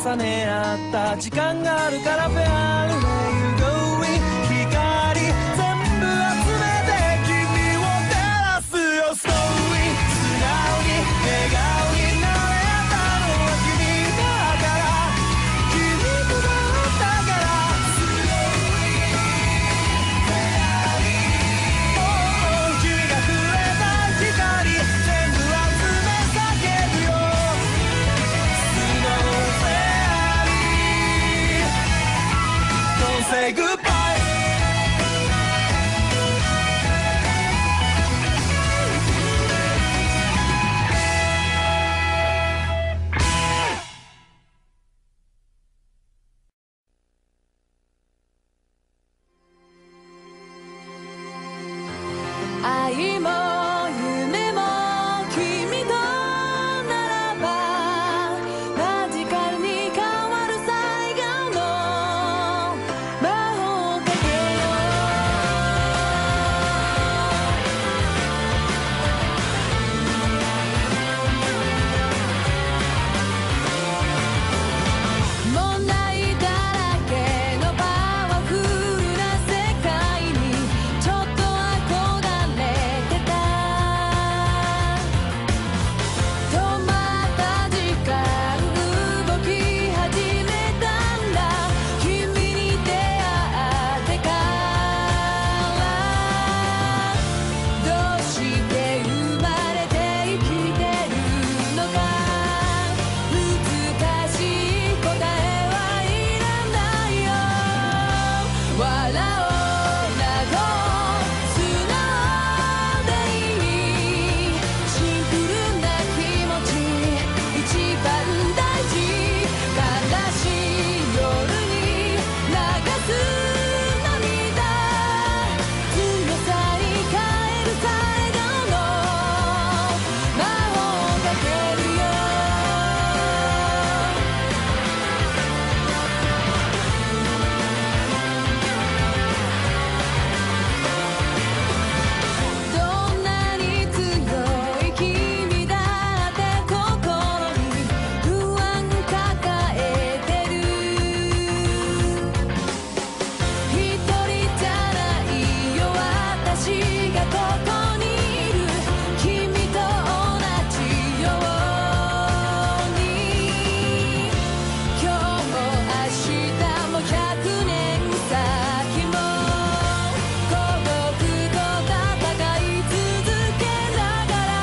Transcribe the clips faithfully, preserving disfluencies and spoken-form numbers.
重ね合った時間があるからフェアリーウェイゴー光全部集めて君を照らすよストーリー素直に笑顔になれたのは君だから君とだったからストーリーフェアリー君が触れた光全部集め叫ぶよスノーフェアリー Don't say goodbye愛も夢も君とならばマジカルに変わる最後の魔法をかけよう問題だらけのパワフルな世界にちょっと憧れてた止まった時間動き始めたんだ君に出会ってからどうして生まれて生きてるのか難しい答えはいらないよ笑おう泣こう素直でいいシンプルな気持ち一番大事悲しい夜に流す涙強さに変える最後の魔法をかけるよどんなに強い君だって心に不安抱えてる一人じゃないよ私がここにいる君と同じように今日も明日も百年先も孤独と戦い続けながら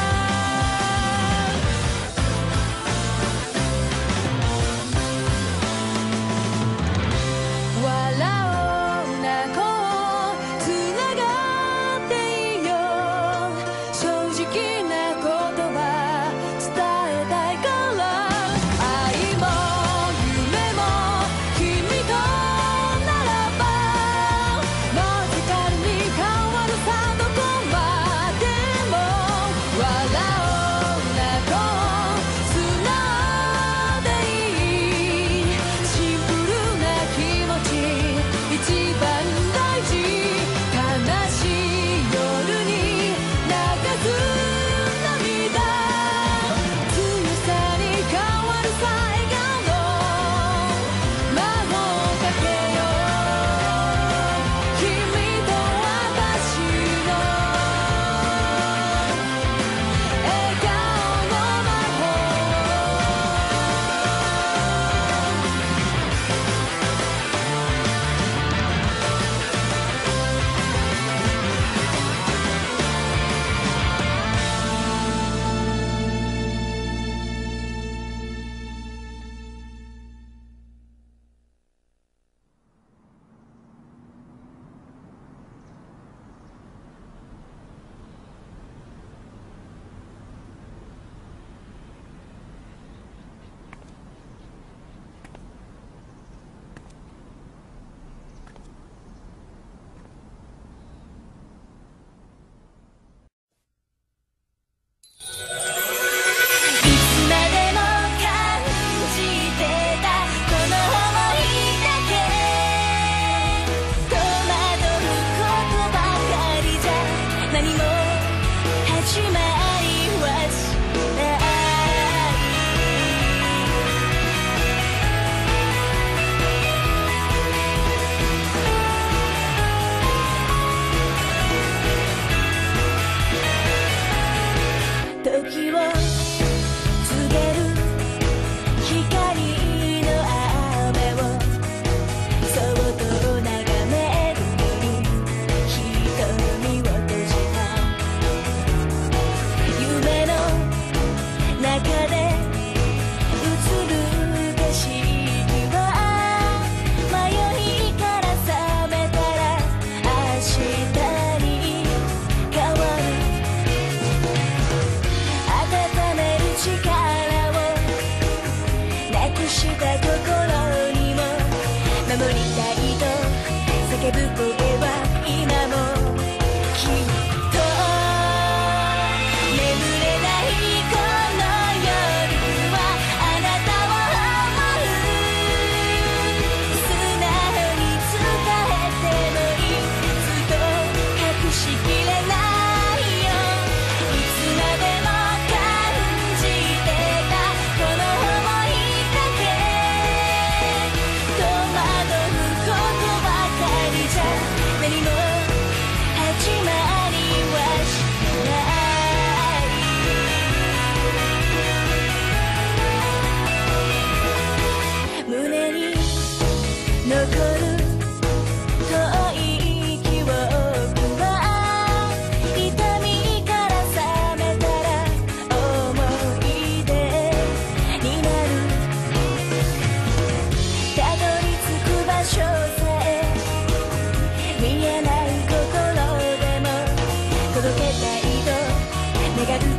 笑おう泣こうつながっていいよ正直なことは伝えたいから愛も夢も君とならばマジカルに変わるさどこまでも笑おう泣こう素直でいいシンプルな気持ち一番大事悲しい夜に流す涙強さに変わる最後の魔法をかけよう君と私の笑顔の魔いつまでも感じてたこの想いだけ戸惑うことばかりじゃ何も始まりはしない願う